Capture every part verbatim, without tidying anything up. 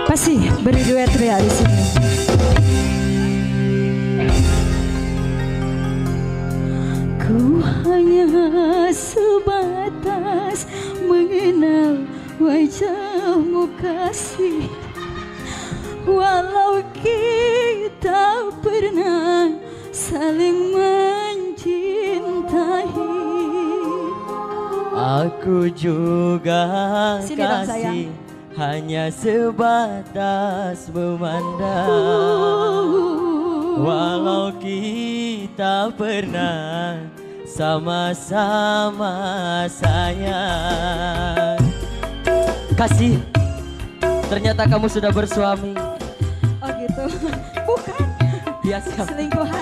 Pasti beri duet Ria di sini. Ku hanya sebatas mengenal wajahmu kasih, walau kita pernah saling mencintai. Aku juga Sini dong, kasih sayang. hanya sebatas memandang, walau kita pernah sama-sama sayang. Kasih, ternyata kamu sudah bersuami. Oh gitu, bukan Biasa. selingkuhan.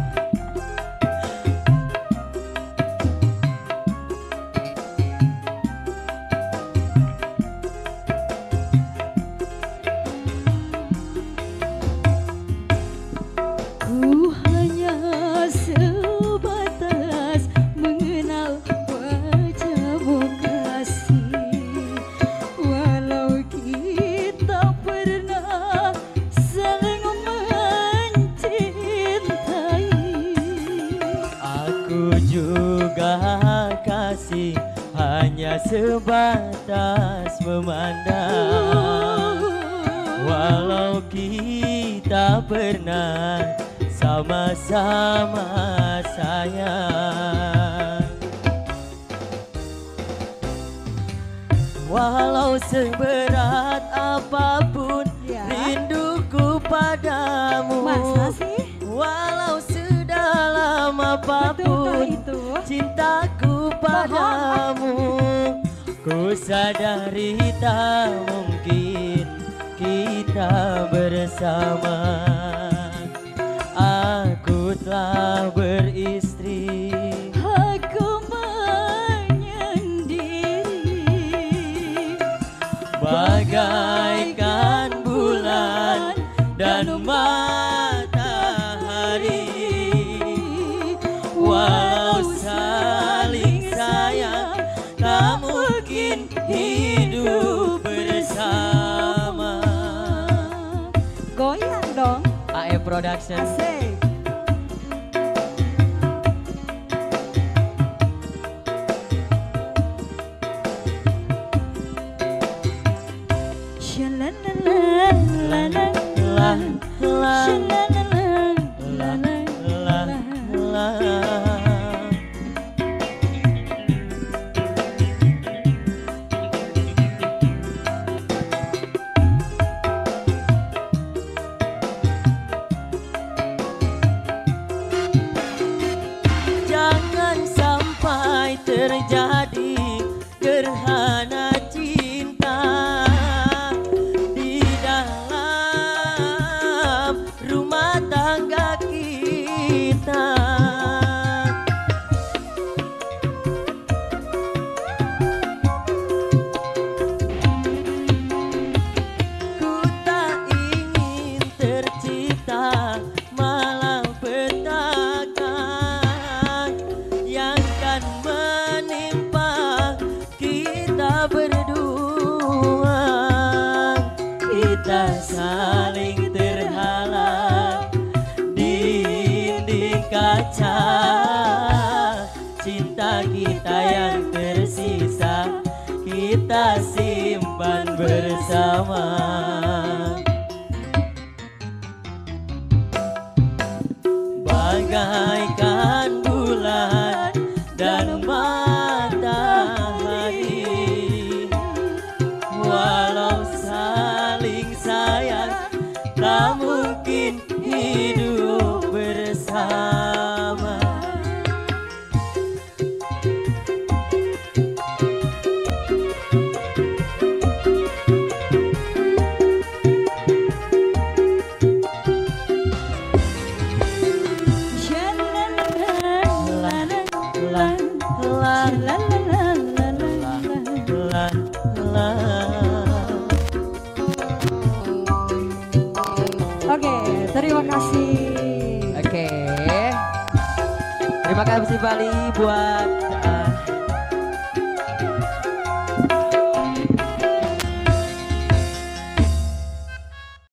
Ku hanya sebatas mengenal wajahmu kasih, walau kita pernah saling mencintai. Aku juga kasih hanya sebatas memandang, walau kita pernah sama-sama sayang. Walau seberat apapun Ya. rinduku padamu, Masa sih? walau sedalam apapun Betulkah itu? cintaku padamu, ku sadari tak mungkin kita bersama. Aku telah beristri, Aku menyendiri, bagaikan bulan dan matahari. Walau saling sayang, tak mungkin hidup bersama. goyang dong. A E Production. Asik. Shalalala, shalalala. Jangan sampai terjadi gerhana cinta di dalam rumah tangga kita. Ku tak ingin tercipta malapetaka yang kan menimpa kita berdua. Kita saling terhalang dinding kaca, cinta kita yang tersisa kita simpan bersama. Bagaikan bulan dan matahari, walau saling sayang tak mungkin hidup bersama. Oke, terima kasih. Oke, terima kasih Bali buat